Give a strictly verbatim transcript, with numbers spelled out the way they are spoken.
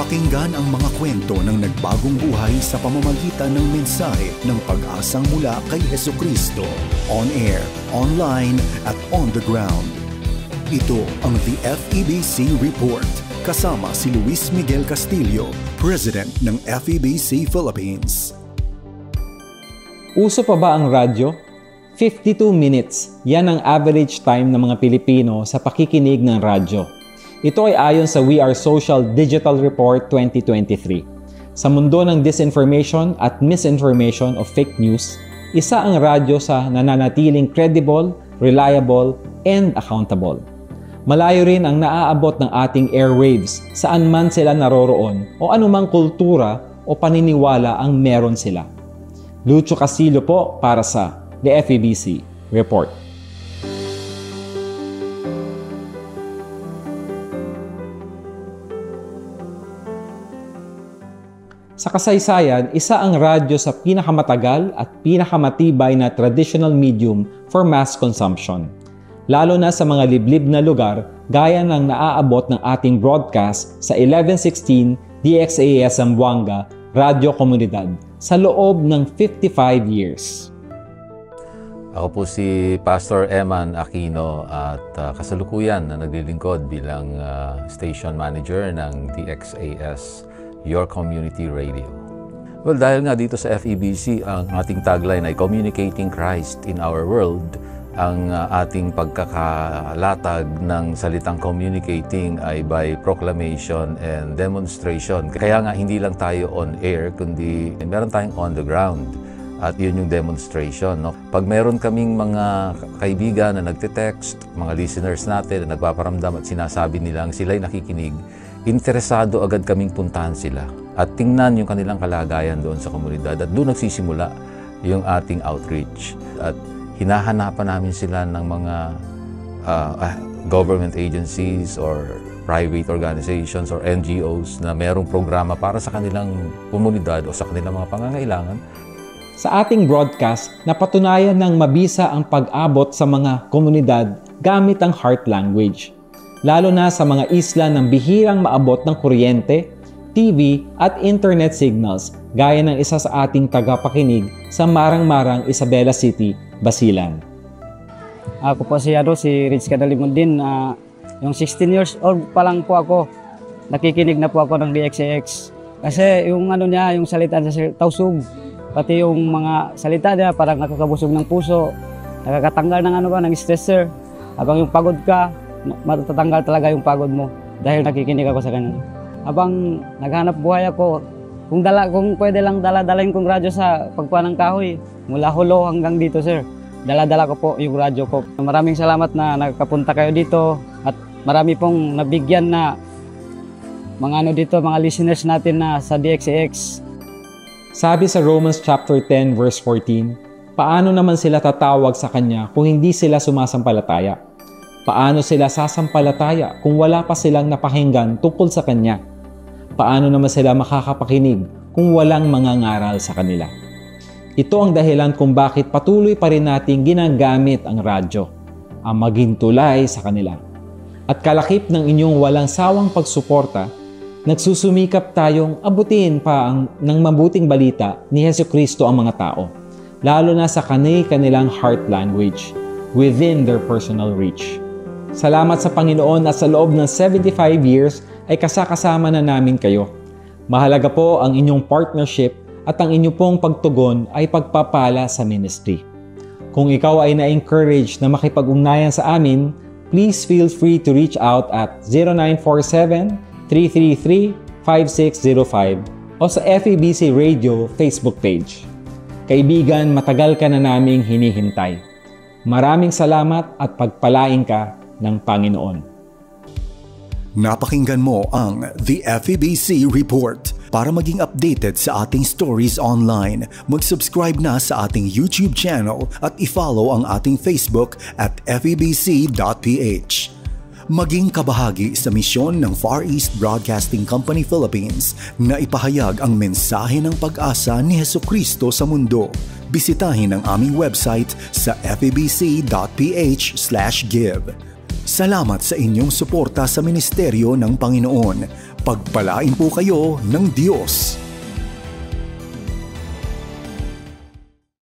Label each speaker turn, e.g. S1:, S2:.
S1: Pakinggan ang mga kwento ng nagbagong buhay sa pamamagitan ng mensahe ng pag-asang mula kay Hesukristo. On air, online, at on the ground. Ito ang The F E B C Report. Kasama si Luis Miguel Castillo, President ng F E B C Philippines.
S2: Uso pa ba ang radyo? fifty-two minutes, yan ang average time ng mga Pilipino sa pakikinig ng radyo. Ito ay ayon sa We Are Social Digital Report twenty twenty-three. Sa mundo ng disinformation at misinformation of fake news, isa ang radyo sa nananatiling credible, reliable, and accountable. Malayo rin ang naaabot ng ating airwaves saan man sila naroroon o anumang kultura o paniniwala ang meron sila. Lucho Castillo po para sa The F E B C Report. Sa kasaysayan, isa ang radyo sa pinakamatagal at pinakamatibay na traditional medium for mass consumption. Lalo na sa mga liblib na lugar gaya ng naaabot ng ating broadcast sa eleven sixteen D X A S Zamboanga Radio Komunidad sa loob ng fifty-five years.
S3: Ako po si Pastor Eman Aquino at uh, kasalukuyan na naglilingkod bilang uh, station manager ng D X A S, Your Community Radio. Well, dahil nga dito sa F E B C, ang ating tagline ay Communicating Christ in Our World. Ang uh, ating pagkakalatag ng salitang communicating ay by proclamation and demonstration. Kaya nga hindi lang tayo on air, kundi meron tayong on the ground. At yun yung demonstration. No? Pag meron kaming mga kaibigan na nagte-text, mga listeners natin na nagpaparamdam at sinasabi nilang sila'y nakikinig, interesado agad kaming puntahan sila at tingnan yung kanilang kalagayan doon sa komunidad at doon nagsisimula yung ating outreach. At hinahanapan namin sila ng mga uh, uh, government agencies or private organizations or N G Os na merong programa para sa kanilang komunidad o sa kanilang mga pangangailangan.
S2: Sa ating broadcast, napatunayan ng mabisa ang pag-abot sa mga komunidad gamit ang heart language. Lalo na sa mga isla ng bihirang maabot ng kuryente, T V at internet signals gaya ng isa sa ating tagapakinig sa Marang-Marang, Isabela City, Basilan.
S4: Ako po si, ano, si Rich Cadalimundin. Uh, yung sixteen years old pa lang po ako, nakikinig na po ako ng D X A X. Kasi yung ano niya, yung salita sa tausog, pati yung mga salita niya parang nakakabusog ng puso, nakakatanggal ng ano ka, ng stresser. Habang yung pagod ka, matatanggal talaga yung pagod mo dahil nakikinig ako sa kanya. Habang naghanap buhay ako, kung, dala, kung pwede lang dala-dalain kong radyo sa pagpuan ng kahoy, mula Hulo hanggang dito, sir. Dala-dala ko po yung radyo ko. Maraming salamat na nagkapunta kayo dito at marami pong nabigyan na mga ano dito, mga listeners natin na sa D X A X.
S2: Sabi sa Romans chapter ten verse fourteen, paano naman sila tatawag sa Kanya kung hindi sila sumasampalataya? Paano sila sasampalataya kung wala pa silang napakinggan tungkol sa Kanya? Paano naman sila makakapakinig kung walang mangangaral sa kanila? Ito ang dahilan kung bakit patuloy pa rin nating ginagamit ang radyo, ang maging tulay sa kanila. At kalakip ng inyong walang sawang pagsuporta, nagsusumikap tayong abutin pa ang, ng mabuting balita ni Hesukristo ang mga tao, lalo na sa kanil-kanilang heart language, within their personal reach. Salamat sa Panginoon at sa loob ng seventy-five years ay kasakasama na namin kayo. Mahalaga po ang inyong partnership at ang inyong pong pagtugon ay pagpapala sa ministry. Kung ikaw ay na-encourage na makipag-ugnayan sa amin, please feel free to reach out at zero nine four seven, three three three, five six zero five o sa F E B C Radio Facebook page. Kaibigan, matagal ka na naming hinihintay. Maraming salamat at pagpalain ka ng Panginoon.
S1: Napakinggan mo ang The F E B C Report. Para maging updated sa ating stories online, mag-subscribe na sa ating YouTube channel at i-follow ang ating Facebook at F E B C dot P H. Maging kabahagi sa misyon ng Far East Broadcasting Company Philippines na ipahayag ang mensahe ng pag-asa ni Hesukristo sa mundo. Bisitahin ang aming website sa F E B C dot P H slash give. Salamat sa inyong suporta sa ministeryo ng Panginoon. Pagpalain po kayo ng Diyos.